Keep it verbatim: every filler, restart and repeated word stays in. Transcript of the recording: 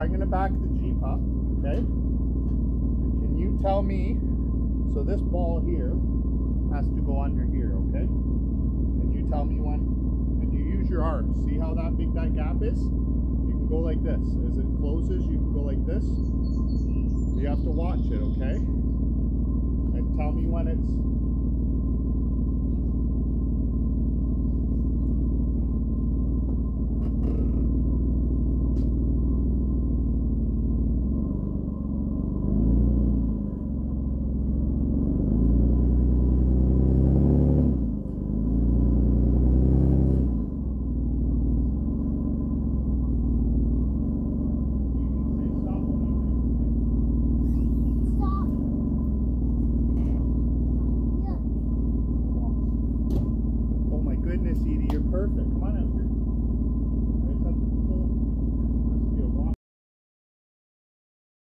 I'm gonna back the Jeep up, okay? And can you tell me, so this ball here has to go under here, okay? Can you tell me when, and you use your arms, see how that big that gap is? You can go like this. As it closes, you can go like this. You have to watch it, okay? And tell me when it's Edie, you're perfect. Come on out here.